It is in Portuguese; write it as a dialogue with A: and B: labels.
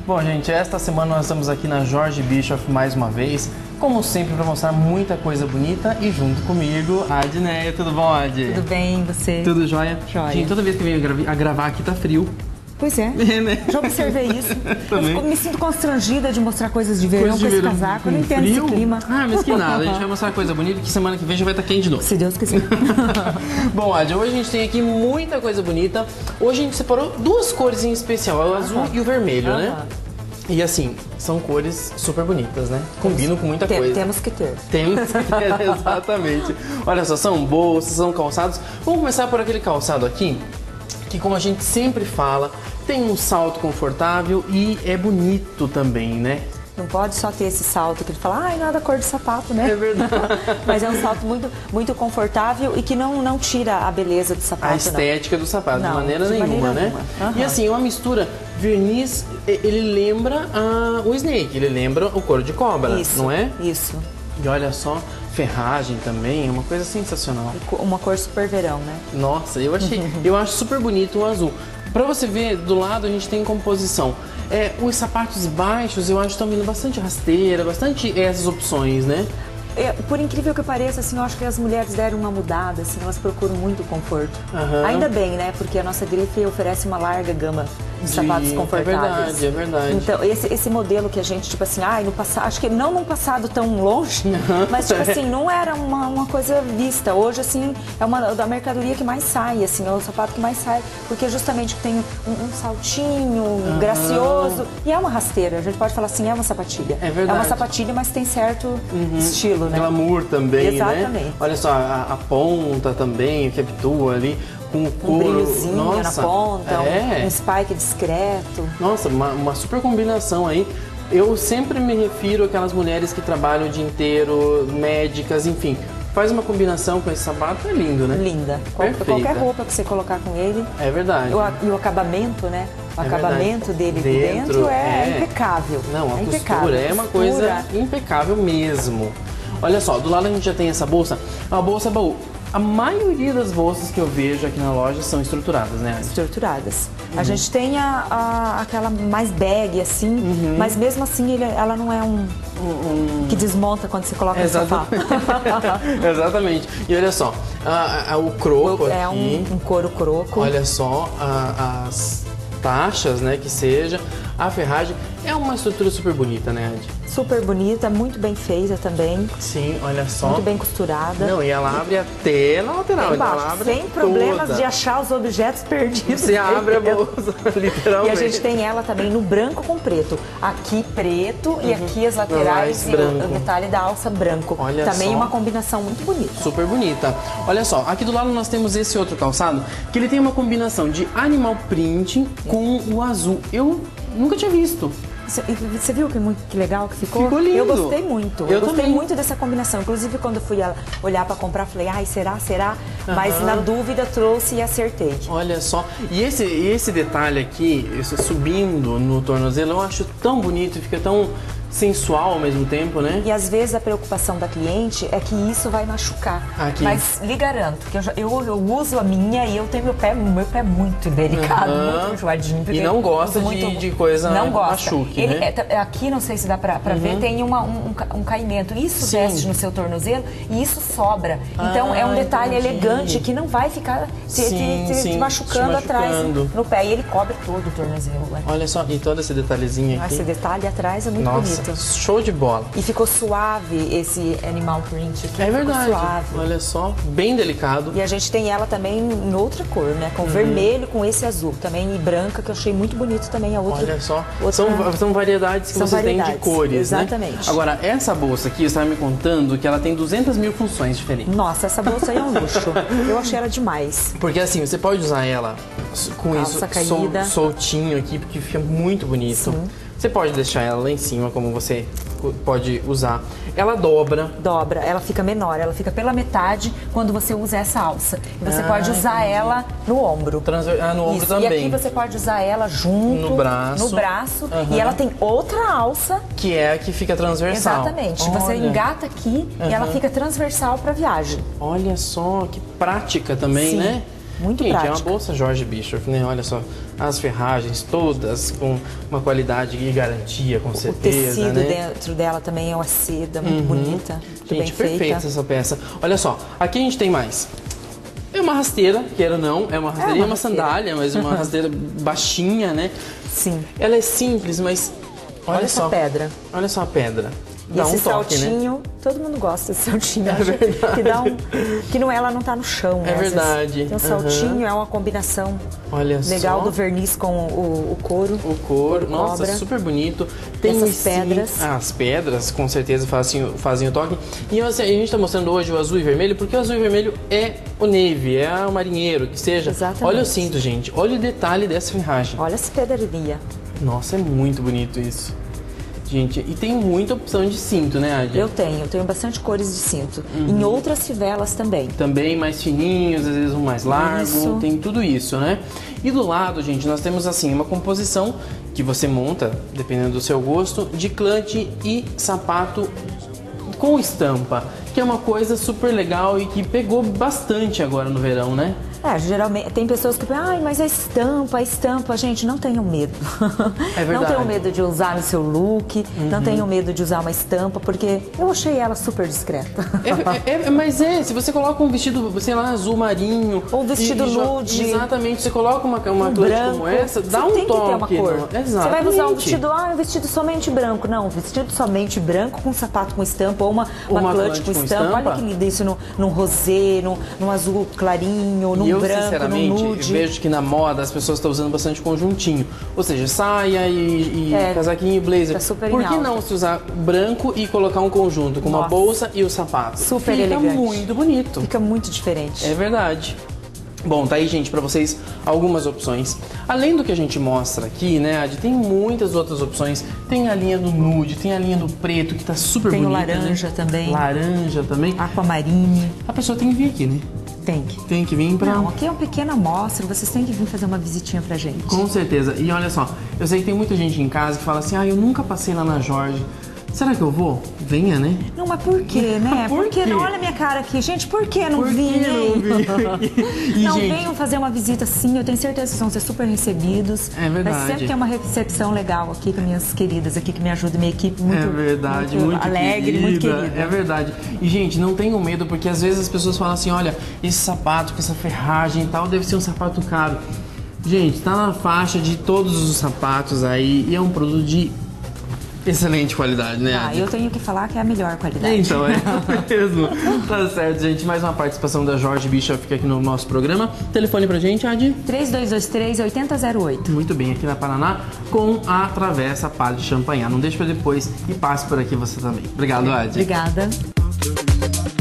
A: Bom, gente, esta semana nós estamos aqui na Jorge Bischoff mais uma vez, como sempre, para mostrar muita coisa bonita e junto comigo, a Adneia. Tudo bom, Ad?
B: Tudo bem, você?
A: Tudo jóia?
B: Jóia.
A: Gente, toda vez que eu venho a gravar aqui tá frio.
B: Pois é,
A: né?
B: Já observei isso.
A: Também.
B: Eu me sinto constrangida de mostrar coisas de verão com esse casaco. Eu não entendo esse clima.
A: Ah, mas que nada, a gente vai mostrar coisa bonita que semana que vem já vai estar quente de novo.
B: Se Deus quiser.
A: Bom, Ad, hoje a gente tem aqui muita coisa bonita. Hoje a gente separou duas cores em especial, o azul e o vermelho, né? E assim, são cores super bonitas, né? Combinam com muita coisa.
B: Temos que ter.
A: Temos que ter, exatamente. Olha só, são bolsas, são calçados. Vamos começar por aquele calçado aqui, que como a gente sempre fala, tem um salto confortável e é bonito também, né?
B: Não pode só ter esse salto que ele fala, ai, nada cor de sapato, né?
A: É verdade.
B: Mas é um salto muito confortável e que não tira a beleza do sapato.
A: A estética do sapato, de maneira nenhuma, né? E assim, uma mistura verniz, ele lembra o Snake, ele lembra o couro de cobra,
B: isso,
A: não é?
B: Isso.
A: E olha só, ferragem também, é uma coisa sensacional.
B: Uma cor super verão, né?
A: Nossa, eu acho super bonito o azul. Pra você ver, do lado a gente tem composição. Os sapatos baixos eu acho que estão vindo bastante rasteira, bastante essas opções, né?
B: Por incrível que pareça, assim, eu acho que as mulheres deram uma mudada, assim, elas procuram muito conforto. Ainda bem, né? Porque a nossa grife oferece uma larga gama de sapatos confortáveis.
A: É verdade.
B: Então, esse modelo que a gente, tipo assim, no passado, acho que não num passado tão longe, mas tipo assim, não era uma coisa vista. Hoje, assim, é uma da mercadoria que mais sai, assim, é o sapato que mais sai, porque justamente tem um saltinho gracioso e é uma rasteira. A gente pode falar assim, é uma sapatilha.
A: É verdade.
B: É uma sapatilha, mas tem certo estilo, né?
A: Glamour também,
B: exatamente,
A: né? Olha só, a ponta também, que habitua ali. Com o couro,
B: um brilhozinho na ponta, um spike discreto.
A: Nossa, uma super combinação aí. Eu sempre me refiro àquelas mulheres que trabalham o dia inteiro, médicas, enfim. Faz uma combinação com esse sapato, é lindo, né?
B: Linda. Qualquer roupa que você colocar com ele.
A: É verdade.
B: E o acabamento, né? O acabamento dele dentro é impecável.
A: Não, a costura é uma coisa impecável mesmo. Olha só, do lado a gente já tem essa bolsa. A bolsa baú. A maioria das bolsas que eu vejo aqui na loja são estruturadas, né, Adi?
B: Estruturadas. A gente tem aquela mais bag, assim, mas mesmo assim ela não é que desmonta quando você coloca no sofá.
A: Exatamente. E olha só, o croco aqui.
B: É um couro croco.
A: Olha só, as taxas, né, que seja. A ferragem é uma estrutura super bonita, né, Adi?
B: Super bonita, muito bem feita também.
A: Sim, olha só.
B: Muito bem costurada.
A: Não, e ela abre até na lateral.
B: Embaixo, sem problemas de achar os objetos perdidos.
A: Você abre a bolsa, literalmente.
B: E a gente tem ela também no branco com preto. Aqui preto e aqui as laterais e o detalhe da alça branco.
A: Olha
B: também
A: só.
B: Uma combinação muito bonita.
A: Super bonita. Olha só, aqui do lado nós temos esse outro calçado, que ele tem uma combinação de animal print com o azul. Eu nunca tinha visto.
B: Você viu que legal que ficou?
A: Ficou lindo.
B: Eu gostei muito.
A: Eu
B: gostei
A: também.
B: muito dessa combinação. Inclusive, quando eu fui olhar pra comprar, falei, ai, será? Mas na dúvida trouxe e acertei.
A: Olha só. E esse detalhe aqui, subindo no tornozelo, eu acho tão bonito, fica tão sensual ao mesmo tempo, né?
B: E às vezes a preocupação da cliente é que isso vai machucar. Mas lhe garanto que eu uso a minha e eu tenho meu pé muito delicado, muito enjoadinho.
A: E não gosta de coisa machuque, né?
B: Aqui, não sei se dá pra ver, tem um caimento. Isso desce no seu tornozelo e isso sobra. Então é um detalhe elegante que não vai ficar te machucando atrás no pé. E ele cobre todo o tornozelo. Né?
A: Olha só, e todo esse detalhezinho aqui.
B: Esse detalhe atrás é muito bonito.
A: Show de bola.
B: E ficou suave esse animal print aqui.
A: É verdade.
B: Ficou suave.
A: Olha só, bem delicado.
B: E a gente tem ela também em outra cor, né? Com vermelho, com esse azul. Também e branca, que eu achei muito bonito também a outra.
A: Olha só. São variedades que você tem de cores,
B: exatamente.
A: Né? Agora, essa bolsa aqui, você estava me contando que ela tem 200 mil funções diferentes.
B: Nossa, essa bolsa aí é um luxo. Eu achei ela demais.
A: Porque assim, você pode usar ela com
B: calça caída,
A: soltinho aqui, porque fica muito bonito. Sim. Você pode deixar ela lá em cima, como você pode usar. Ela dobra.
B: Dobra, ela fica menor, ela fica pela metade quando você usa essa alça. E você pode usar ela no ombro.
A: No ombro também.
B: E aqui você pode usar ela junto.
A: No braço.
B: E ela tem outra alça.
A: Que é a que fica transversal.
B: Exatamente. Olha. Você engata aqui e ela fica transversal para viagem.
A: Olha só, que prática também, né?
B: muito
A: Gente,
B: prática.
A: é uma bolsa George Bischoff, né? Olha só, as ferragens todas com uma qualidade e garantia, com certeza,
B: O tecido
A: né?
B: dentro dela também é uma seda muito bonita, muito bem
A: Gente, perfeita
B: feita.
A: essa peça. Olha só, aqui a gente tem mais. É uma rasteira, queira ou não, é uma rasteira, uma sandália, mas uma rasteira baixinha, né?
B: Sim.
A: Ela é simples, mas olha
B: essa
A: só.
B: pedra.
A: Olha só a pedra. Dá
B: Esse
A: um toque, né?
B: saltinho, todo mundo gosta desse saltinho. Acho
A: verdade.
B: que dá que não, ela não tá no chão, né?
A: É
B: Às vezes
A: verdade.
B: tem um saltinho, é uma combinação
A: Olha
B: legal
A: só.
B: do verniz com o couro.
A: O couro, nossa,
B: cobra.
A: super bonito. Tem
B: Essas
A: sim,
B: pedras.
A: as pedras, com certeza, fazem o toque. E a gente tá mostrando hoje o azul e vermelho, porque o azul e vermelho é o navy, é o marinheiro, que seja.
B: Exatamente.
A: Olha o cinto, gente. Olha o detalhe dessa ferragem.
B: Olha essa pedraria.
A: Nossa, é muito bonito isso. Gente, e tem muita opção de cinto, né, Adi?
B: Eu tenho bastante cores de cinto. Em outras fivelas também.
A: Também mais fininhos, às vezes um mais largo,
B: Isso.
A: tem tudo isso, né? E do lado, gente, nós temos assim uma composição que você monta, dependendo do seu gosto, de clutch e sapato com estampa, que é uma coisa super legal e que pegou bastante agora no verão, né?
B: Geralmente tem pessoas que falam, ai, mas a estampa, gente, não tenham medo.
A: É verdade.
B: Não tenham medo de usar no seu look, não tenham medo de usar uma estampa, porque eu achei ela super discreta.
A: Mas se você coloca um vestido, sei lá, azul marinho...
B: Ou um vestido nude.
A: Exatamente, você coloca uma clutch
B: branco,
A: como essa, dá
B: você
A: um
B: tem que
A: toque.
B: ter uma cor.
A: Exatamente.
B: Você vai usar um vestido somente branco. Não, um vestido somente branco com sapato com estampa ou uma clutch com estampa. Olha que lindo isso num rosé, num azul clarinho, num
A: eu,
B: branco,
A: sinceramente,
B: num nude.
A: vejo que na moda as pessoas estão usando bastante conjuntinho. Ou seja, saia e casaquinho e blazer.
B: Tá super
A: Por
B: em
A: que
B: alta.
A: não se usar branco e colocar um conjunto com uma
B: Nossa.
A: bolsa e o sapato?
B: Super
A: Fica
B: elegante.
A: muito bonito.
B: Fica muito diferente.
A: É verdade. Bom, tá aí, gente, pra vocês algumas opções. Além do que a gente mostra aqui, né, Adi, tem muitas outras opções. Tem a linha do nude, tem a linha do preto, que tá super
B: Tem o
A: bonita.
B: laranja
A: né?
B: também.
A: Laranja também.
B: Aquamarine.
A: A pessoa tem que vir aqui, né?
B: Tem que
A: vir pra...
B: Não, aqui é uma pequena amostra, vocês têm que vir fazer uma visitinha pra gente.
A: Com certeza. E olha só, eu sei que tem muita gente em casa que fala assim, eu nunca passei lá na Jorge. Será que eu vou? Venha, né?
B: Não, mas por quê, né?
A: Por quê?
B: Não, olha a minha cara aqui. Gente, por que não
A: Por que
B: vim?
A: não vim? E,
B: Não,
A: gente,
B: venham fazer uma visita sim, eu tenho certeza que vocês vão ser super recebidos.
A: É verdade.
B: Mas sempre tem uma recepção legal aqui com minhas queridas aqui que me ajudam, minha equipe muito,
A: é verdade, muito
B: alegre,
A: querida,
B: muito querida.
A: É verdade. E, gente, não tenham medo, porque às vezes as pessoas falam assim, olha, esse sapato com essa ferragem e tal, deve ser um sapato caro. Gente, tá na faixa de todos os sapatos aí e é um produto de excelente qualidade, né, Adi?
B: Eu tenho que falar que é a melhor qualidade.
A: Então, é mesmo. Tá certo, gente. Mais uma participação da George Bischoff aqui no nosso programa. Telefone pra gente, Adi?
B: 3223-8008.
A: Muito bem, aqui na Paraná, com a Travessa Padre Champanhar. Não deixe pra depois e passe por aqui você também. Obrigado, Adi.
B: Obrigada.